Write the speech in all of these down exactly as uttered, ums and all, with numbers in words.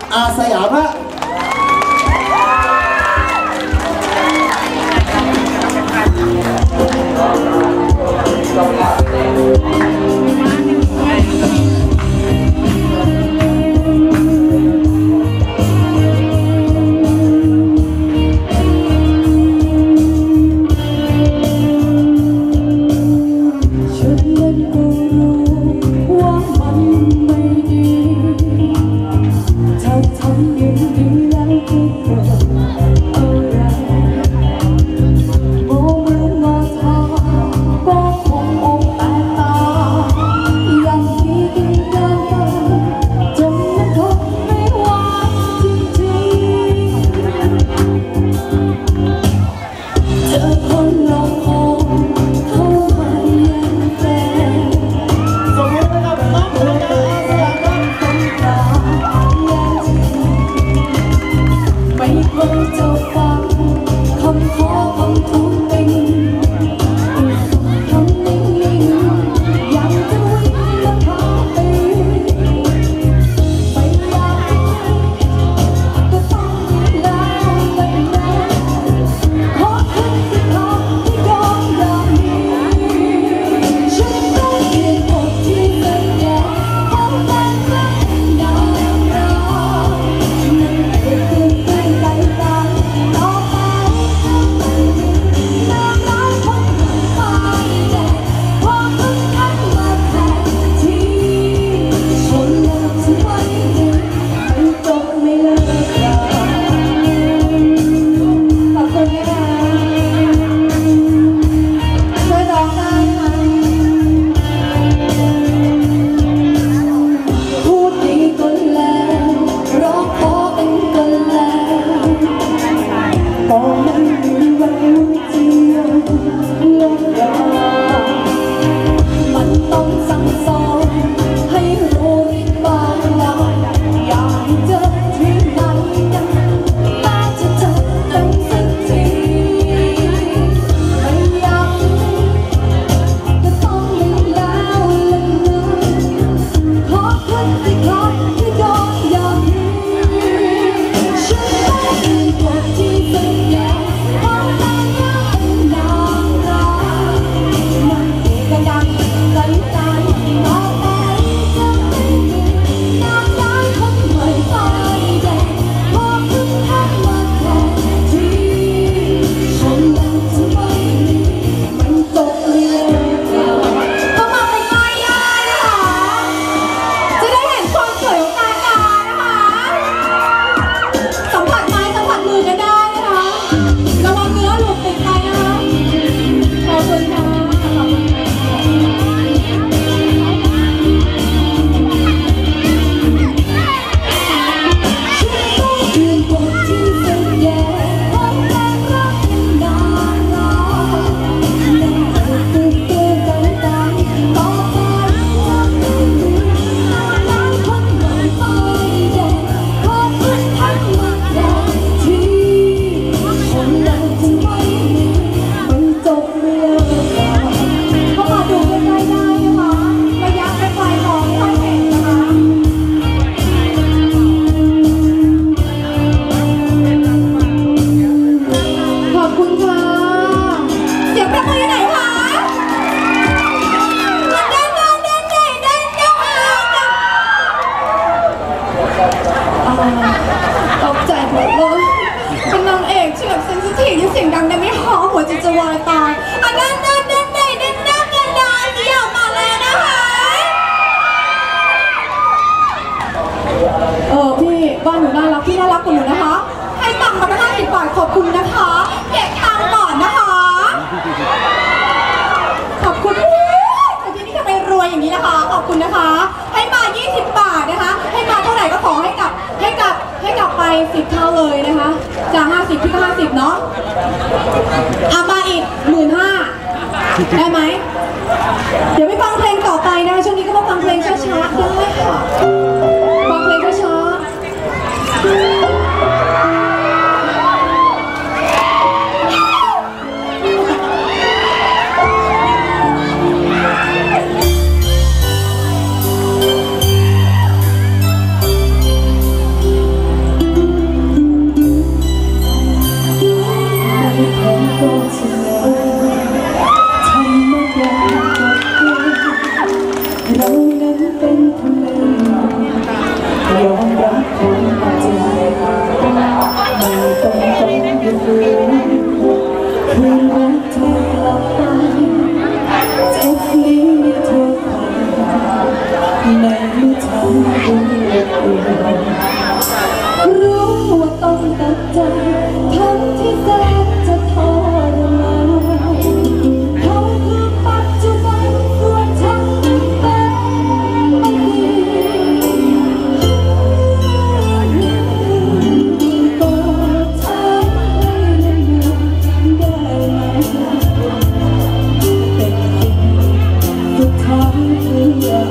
อาสยามฮะตกใจหมดเลยเป็นนางเอกที่แบบเซนซิทีฟที่เสียงดังได้ไม่พอหัวใจจะวายตายอันนั้นนั่นนั่นนั่นนั่นนั่นนั่นนั่นเดี่ยวมาเลยนะคะเออพี่บ้านหนูน่ารักพี่น่ารักกว่าหนูนะคะให้ตังค์มาตั้งห้าสิบบาทขอบคุณนะคะเก็บตังค์ก่อนนะคะขอบคุณแต่ที่นี่ทำไมรวยอย่างนี้นะคะขอบคุณนะคะให้มายี่สิบบาทนะคะให้มาเท่าไหร่ก็ขอให้กลับให้กลับให้กลับไปสิบเท่าเลยนะคะจากห้าสิบพี่ก็ห้าสิบเนาะเอามาอีกหมื่นห้าได้ไหมเดี๋ยวไปฟังเพลงต่อไปนะช่วงนี้ก็มาฟังเพลงช้าๆได้ค่ะฟังเพลงช้าๆยอมรับความจริงไม่ต้องต้องยืนคืนรักเธอกลับไปจะฟลีเธอไปในมือทางบุญเล็กรู้ว่าต้องตัดใจทั้งที่แสนจะทรมานเขาคือปัจจุบันส่วนฉันนั้นเป็นอดีตก็ทำให้ลืมได้ไหมเป็นสิ่งสุดท้ายที่อยาก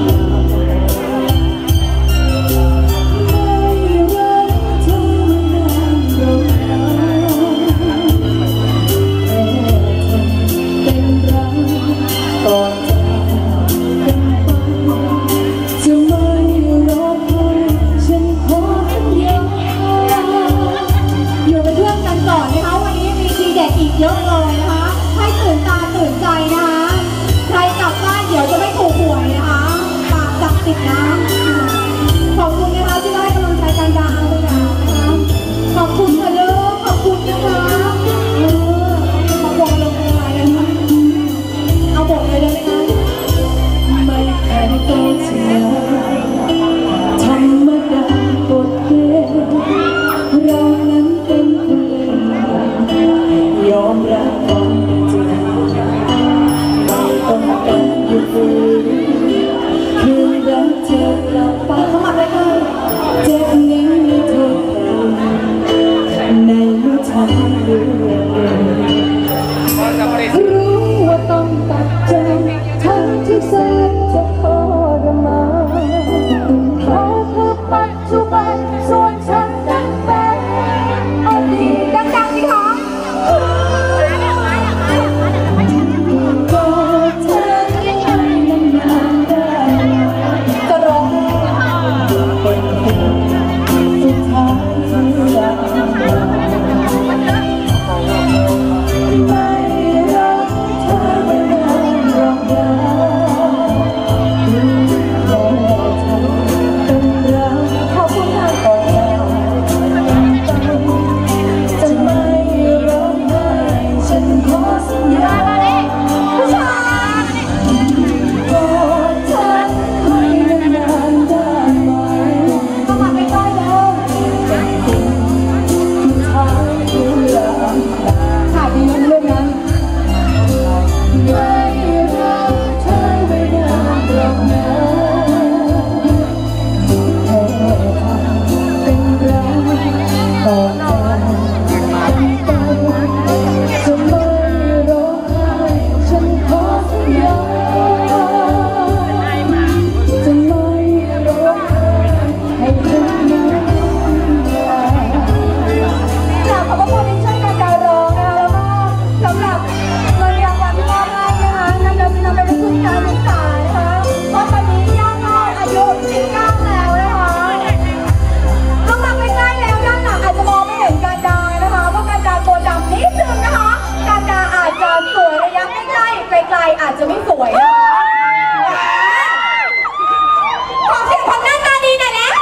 เยอะเลยนะคะให้ตื่นตาตื่นใจนะคะใครกลับบ้านเดี๋ยวจะไม่ถูกหวยนะคะปากจับติดน้ำขอบคุณนะคะที่ได้กำลังใจการดาอาสยามนะคะขอบคุณค่ะลูกขอบคุณนะคะเออขอบคุณลงอะไรนะคะเอาบทเลยได้ไหมคะไม่แข็งตัวเชียวธรรมดาบทเพลงเรานั้นเป็นคนยอมรับความจริงไม่ต้องการอยู่ฝืนคืนรักเธอกลับไปเข้ามาเลยค่ะเจ็บนี้เธอในมือทำเรื่องรู้ว่าต้องตัดใจทั้งที่แสนจะทรมานเขาคือปัจจุบันส่วนฉันนั้นเป็นอดีตดังๆสิคะอาจจะไม่สวยนะคะขอเสียงคนหน้าตาดีหน่อยแล้ว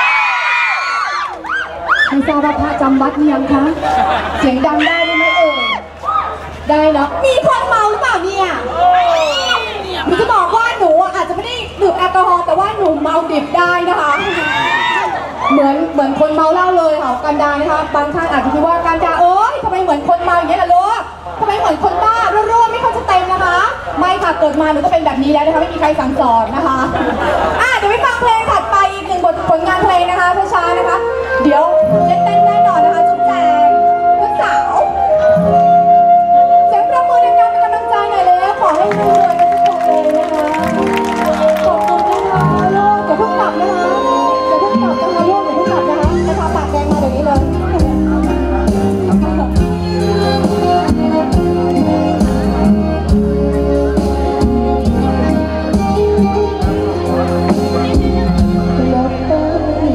ไม่ทราบว่าพระจำวัดนี่ยังคะเสียงดังได้ไหมเอ่ยได้เนาะมีคนเมาหรือเปล่าเนี่ยหนูจะบอกว่าหนูอาจจะไม่ได้ดื่มแอลกอฮอล์แต่ว่าหนูเมาดิบได้นะคะเหมือนเหมือนคนเมาเหล้าเลยค่ะกันดานะคะบางท่านอาจจะคิดว่ากันดาเอ้ยทำไมเหมือนคนเมาอย่างนี้ล่ะลูกทำไมเหมือนคนบ้ารั่วๆไม่ค่อยจะเต็มนะคะไม่ค่ะเกิดมาหนูก็เป็นแบบนี้แล้วนะคะไม่มีใครสั่งสอนนะคะอ่ะเดี๋ยวไปฟังเพลงถัดไปอีกหนึ่งบทผลงานเพลงนะคะช้าๆนะคะเดี๋ยวเต้นแน่นอนนะคะจุ๊บแจงเพื่อนสาวเสียงปรบมือดังๆเป็นกำลังใจหน่อยเลยขอให้รวยๆกันทุกคนเลยนะคะขอบคุณนะคะลูกอย่าเพิ่งกลับนะคะอย่าเพิ่งกลับนะคะลูกอย่าเพิ่งกลับนะคะนะคะปากแดงมาเดี๋ยวนี้เลยล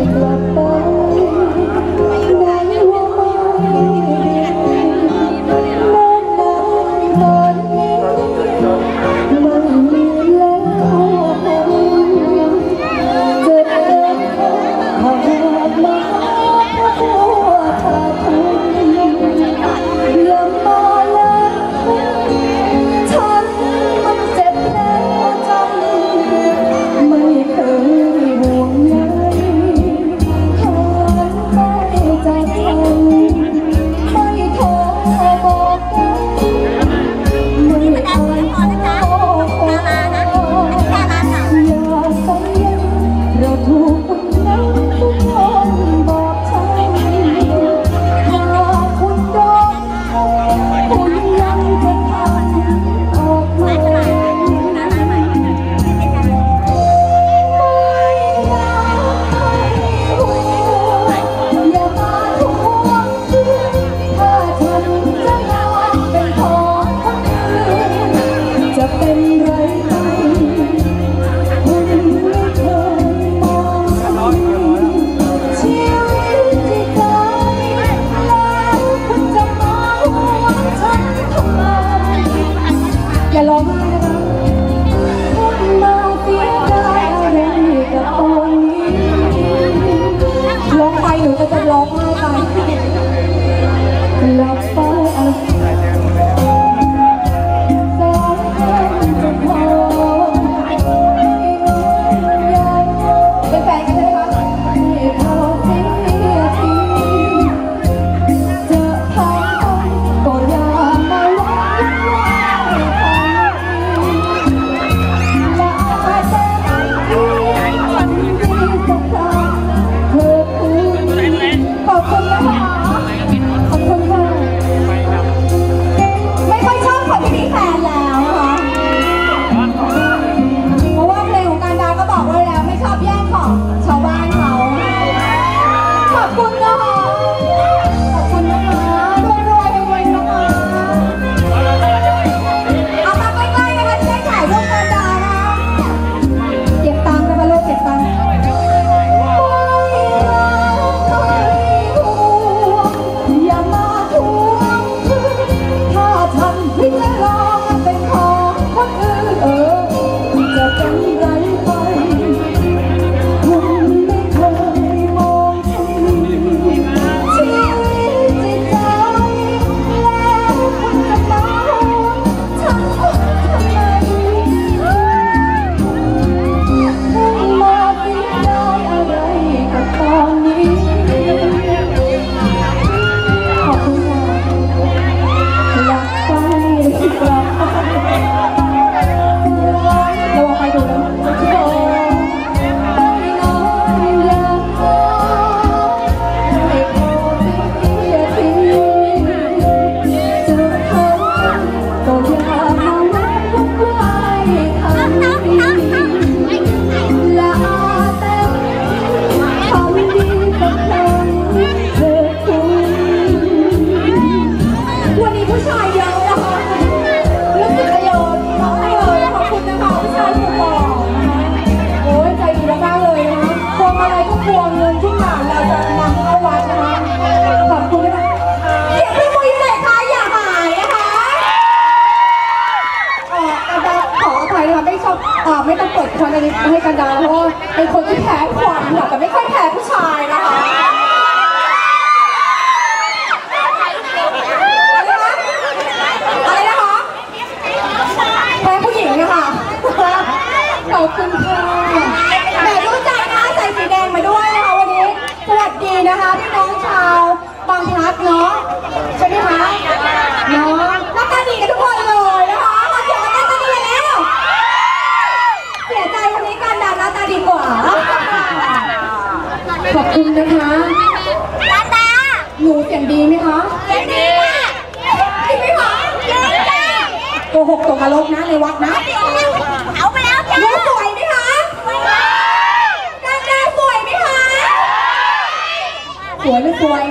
ขอบคุณนะคะตาตาหนูเสียงดีไหมคะเสียงดีค่ะจริงไหมคะจริงจ้าโกหกตกนรกนะในวัดนะเอาไปแล้วจ้าหนูสวยไหมคะดาดาสวยไหมคะ สวยหรือสวย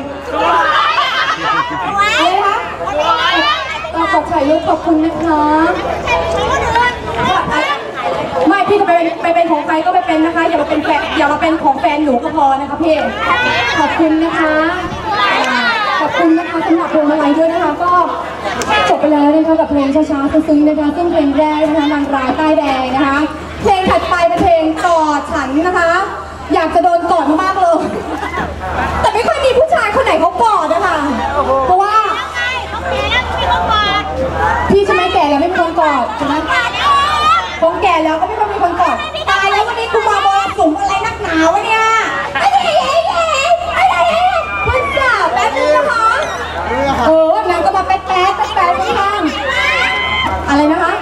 อะไรคะเราขอถ่ายรูปขอบคุณนะคะ ไม่พี่จะไปเป็นไปเป็นของใครก็ไปเป็นนะคะ อย่ามาเป็นแฟนอย่ามาเป็นของแฟนหนูก็พอนะคะพี่ขอบคุณนะคะขอบคุณนะคะสำหรับพวงมาลัยด้วยนะคะ ก็จบไปแล้วนะคะกับเพลงช้าๆซึ้งๆนะคะซึ่งเพลงแรกนะคะนางร้ายใต้แดงนะคะ เพลงถัดไปเป็นเพลงกอดฉันนะคะ อยากจะโดนกอดมากๆเลยแต่ไม่ค่อยมีผู้ชายคนไหนเขากอดนะคะเพราะว่าพี่ใช่ไหมแก่แล้วไม่มีคนกอดใช่ไหมคงแก่แล้วก็ไม่ค่อยมีคนกอดตายแล้ววันนี้กูมาบอลสูงอะไรนักหนาวะเนี่ยไอ้เหี้ยไอ้เหี้ยไอ้เหี้ยเพื่อนสาวแป๊บนึงนะคะเออนั้นก็มาแป๊ดแป๊ดแป๊ดแป๊ดข้างอะไรนะคะ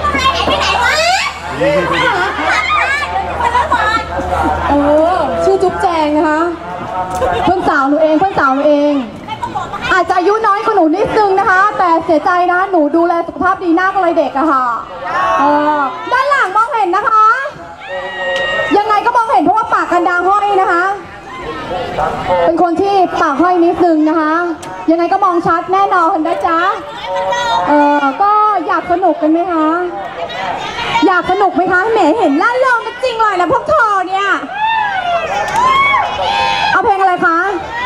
เออชื่อจุ๊บแจงนะคะเพื่อนสาวหนูเองเพื่อนสาวหนูเองอาจจะอายุน้อยกว่าหนูนิดนึงนะคะ แต่เสียใจนะหนูดูแลสุขภาพดีหน้าก็เลยเด็กอะค่ะเออด้านหลังมองเห็นนะคะ ยังไงก็มองเห็นเพราะว่าปากกันดาห้อยนะคะ เป็นคนที่ปากห้อยนิดนึงนะคะ ยังไงก็มองชัดแน่นอนนะจ๊ะเออก็อยากสนุกกันไหมคะอยากสนุกไหมคะแหมเห็นล่าเริงกันจริงเลยนะพวกเธอเนี่ยเอาเพลงอะไรคะ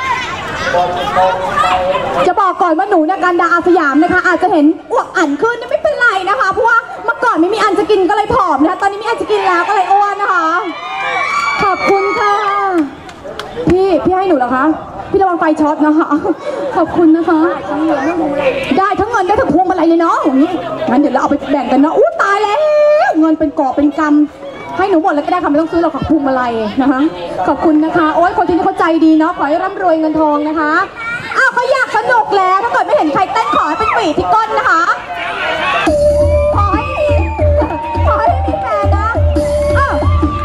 จะบอกก่อนว่าหนูเนี่ยกันดาอาสยามนะคะ อาจจะเห็นอ้วกอันขึ้นไม่เป็นไรนะคะเพราะว่าเมื่อก่อนไม่มีอันจะกินก็เลยผอมนะคะตอนนี้มีอันจะกินแล้วก็เลยอ้วนนะคะขอบคุณค่ะพี่พี่ให้หนูเหรอคะพี่ระวังไฟช็อตนะคะขอบคุณนะคะได้ทั้งเงินได้ทั้งพวงมาลัยเลยเนาะอย่างนี้งั้นเดี๋ยวเราเอาไปแบ่งกันเนาะอู้ตายแล้วเงินเป็นกอบเป็นกำให้หนูหมดเลยก็ได้ค่ะไม่ต้องซื้อหรอกค่ะพวงมาลัยนะคะขอบคุณนะคะโอ้ยคนที่นี่เขาใจดีเนาะขอให้ร่ำรวยเงินทองนะคะอ้าวเขาอยากสนุกแล้วถ้าเกิดไม่เห็นใครเต้นขอให้เป็นปีที่ก้นนะคะขอให้มีขอให้มีแฟนนะอ้าว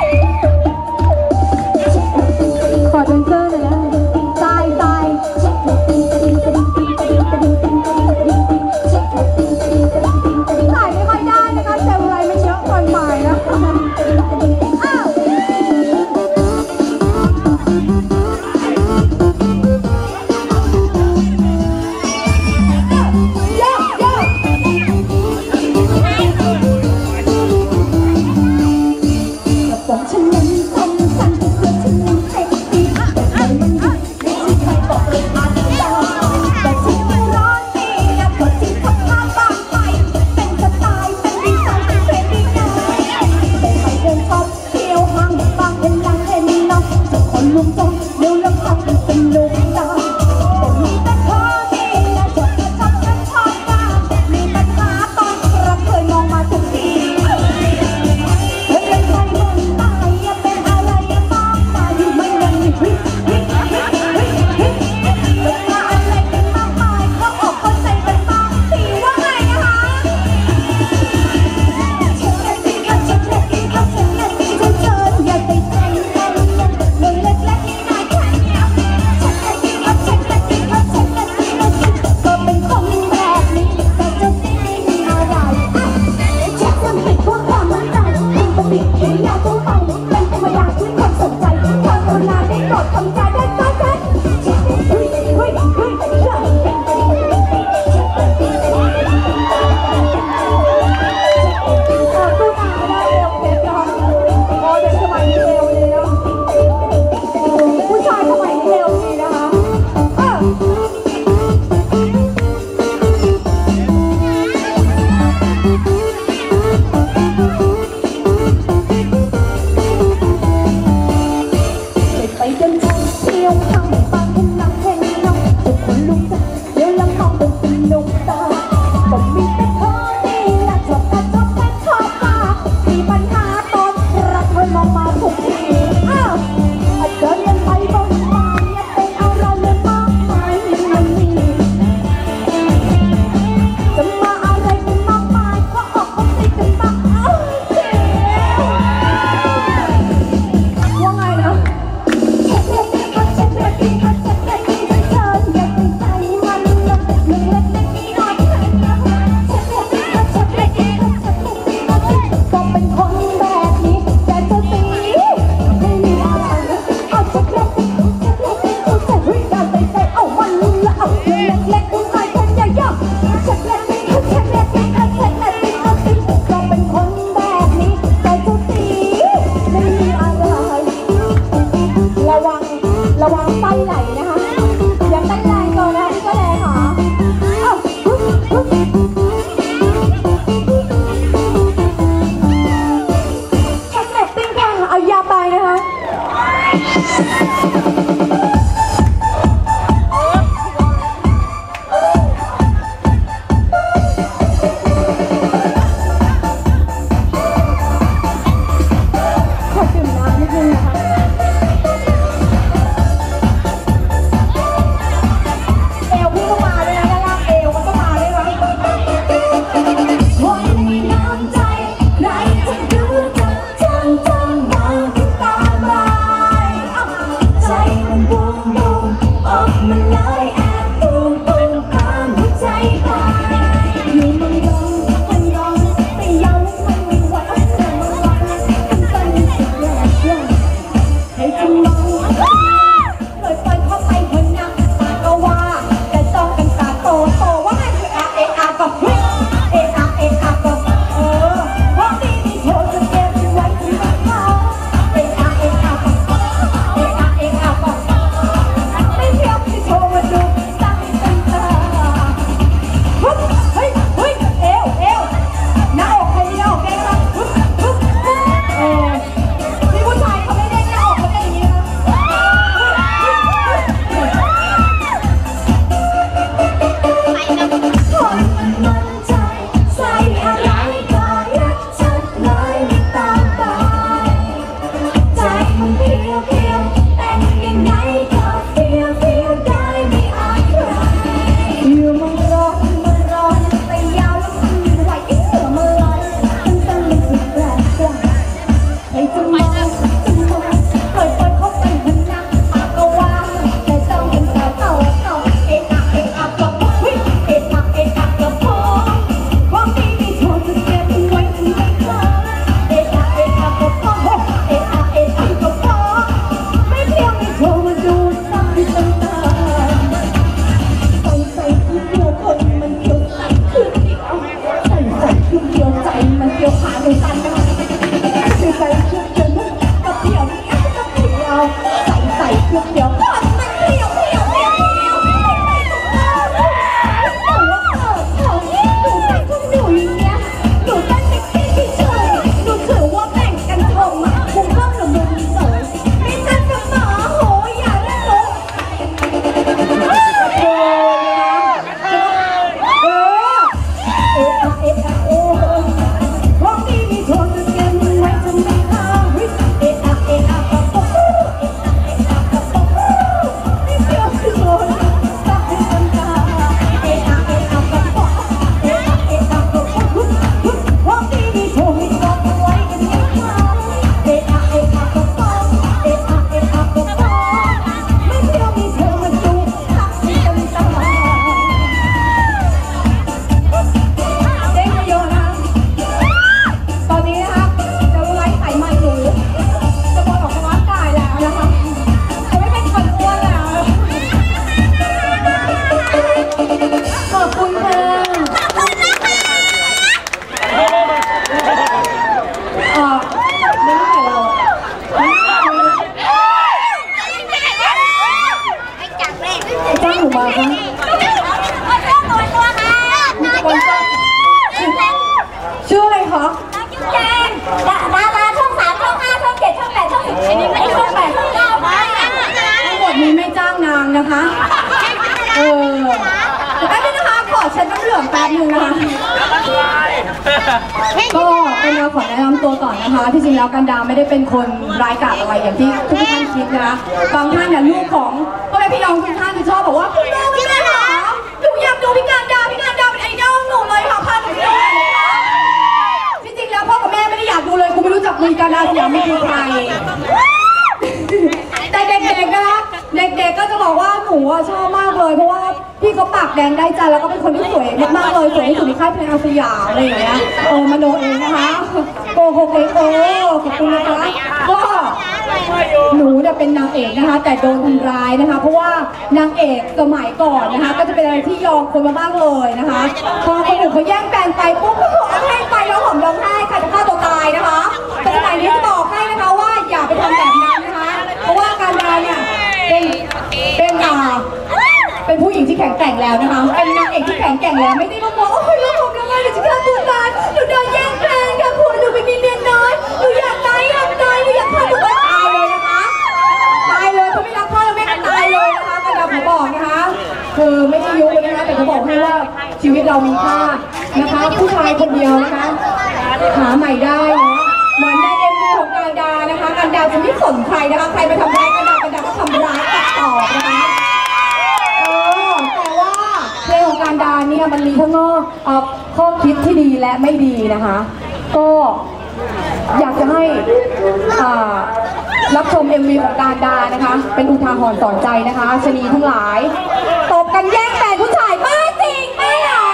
ขอเดนเซอร์เลยนะตายตายถ่ายไม่ค่อยได้นะคะเซลล์อะไรมันเยอะเกินไปนะอ้าวบอกฉันนั้นคงสั่นเพื่อฉันนั้นเซ็กซี่แต่มันอยู่ในที่ใครบอกเลยมาดีต่อแต่ฉันไม่ร้อนดีนะเพราะที่ทำท่าบางไปเป็นสไตล์เป็นดีไซน์เป็นเทรนดี้นะแต่ใครเดินชอบเที่ยวห้างบางเห็นหลังเห็นน้องจะคนลุมจงเดี๋ยวแล้วทำเป็นเป็นลุมตาแต่มีแต่เธอดีนะจดกระชับกระชอบมามีปัญหาตอนรักเคยมองมาทุกทีเฮ้ยเป็นใครบนตายอย่าเป็นอะไรอย่ามองตาอยู่มันยังมีฮิตฮิตฮิตฮิตฮิตเวลาอะไรกันมากมายเขาออกเข้าใจกันบ้างสิว่าไงนะคะฉันแค่ดีค่ะฉันแค่ดีค่ะฉันแค่ดีเธออย่าไปใจกันเลยเล็กๆนี่นายแค่เนี้ยฉันแค่ดีค่ะฉันแค่ดีค่ะฉันแค่ดีค่ะก็เป็นคนแบบนี้แต่จะดีมีอะไรเช็คมันติดว่าความมั่นใจคุณปกติเห็นยาตัวไปเป็นธรรมดาที่คนสนใจทางคนนาได้โปรดทำใจได้ก็ได้เฮ้ยเฮ้ยเฮ้ยเฮ้ยตู้ตาไม่ได้เร็วเพชรนะคะโอ้เด็กสมัยนี้เร็วเลยนะผู้ชายสมัยนี้เร็วดีนะคะเออไปกันเถอะน้ำไส้ไหลนะคะยังเต้นแรงเกินนะคะพี่ก็แลค่ะอ้าวแท็กแท็กติ้งค่ะเอายาไปนะคะ นะคะเออแป๊บนึงนะคะขอเช็ดน้ำเหลืองแป๊บนึงนะคะก็เป็นเราขอแนะนำตัวก่อนนะคะที่จริงแล้วกันดาไม่ได้เป็นคนร้ายกาจอะไรอย่างที่ทุกท่านคิดนะคะบางท่านเนี่ยลูกของพ่อแม่พี่น้องทุกท่านจะชอบบอกว่าคุณแม่ไม่ได้หรอหนูอยากดูพี่กันดาพี่กันดาเป็นไอดอลหนูเลยค่ะพาหนูไปดูนะคะที่จริงแล้วพ่อกับแม่ไม่ได้อยากดูเลยกูไม่รู้จักมีกันดาสยามไม่คือใครแต่เด็กๆนะคะเด็กๆก็จะบอกว่าหนูชอบมากเลยเพราะว่าพี่เขาปากแดงได้ใจแล้วก็เป็นคนที่สวยมากๆเลยสวยที่สุดในค่ายเพลงอาสยามอะไรอย่างเงี้ยโอ้มโนเองนะคะโกหกเองโอ้ขอบคุณนะคะก็หนูเนี่ยเป็นนางเอกนะคะแต่โดนทำร้ายนะคะเพราะว่านางเอกสมัยก่อนนะคะก็จะเป็นอะไรที่ยอมคนมากๆเลยนะคะพอคนอื่นเขาแย่งแฟนไปปุ๊บก็ขอให้ไปแล้วหอมร้องไห้ค่ะจะฆ่าตัวตายนะคะแต่สมัยนี้จะบอกให้นะคะว่าอย่าไปทำแบบนั้นนะคะเพราะว่าการดาเนี่ยเป็นที่แข็งแกร่งแล้วนะคะเป็นนางเอกที่แข็งแกร่งแล้วไม่ได้มาบอกโอ้ยลูกผมยังไงเดี๋ยวจะฆ่าตัวตายหนูโดนแย่งแฟนค่ะคุณหนูไปมีเมียน้อยหนูอยากตายอยากตายหนูอยากฆ่าตัวตายตายเลยนะคะตายเลยเขาไม่รักพ่อแล้วแม่ก็ตายเลยนะคะกระดาษผมบอกนะคะคือไม่ได้ยุนะคะแต่เขาบอกให้ว่าชีวิตเรามีค่านะคะผู้ชายคนเดียวนะคะหาใหม่ได้นะเหมือนในเอ็มวีของการดานะคะการดาจะไม่สนใครนะคะใครไปทำร้ายการดาการดาก็ทำร้ายตัดต่อนะคะเออแต่ว่าเพลงของการดาเนี่ยมันมีทั้งเอ่อข้อคิดที่ดีและไม่ดีนะคะ ก็อยากจะให้อ่ารับชม เอ็ม วี ของการดานะคะเป็นอุทาหรณ์สอนใจนะคะชะนีทั้งหลายตบกันแย่งแฟนผู้ชายบ้าจริงไม่หรอ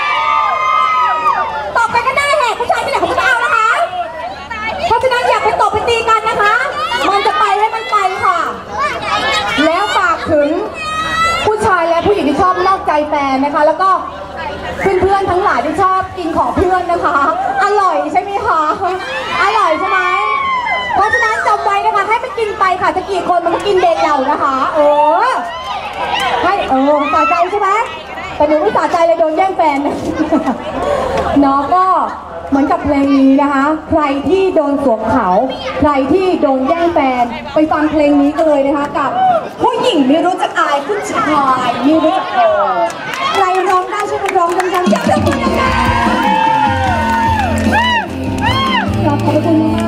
ตบกันก็ได้แหกผู้ชายที่ไหนเขาจะเอานะคะ เพราะฉะนั้นอย่าไปตบไปตีกันนะคะ มันจะไปให้มันไปค่ะ แล้วฝากถึงผู้ชายและผู้หญิงที่ชอบนอกใจแฟนนะคะ แล้วก็เพื่อนๆทั้งหลายที่ชอบกินของเพื่อนนะคะ อร่อยใช่ไหมคะ อร่อยใช่ไหม เพราะฉะนั้นจำไว้นะคะให้มันกินไปค่ะจะกี่คนมันก็กินเด็กเรานะคะเออให้เออสะใจใช่ไหมแต่หนูไม่สะใจเลยโดนแย่งแฟนน้องก็เหมือนกับเพลงนี้นะคะ ใครที่โดนสวมเขาใครที่โดนแย่งแฟนไปฟังเพลงนี้กันเลยนะคะกับผู้หญิงไม่รู้จักอายผู้ชายไม่รู้จักโอใครร้องได้ช่วยกันร้องดังๆอยากจะพูดดังๆขอบคุณมาก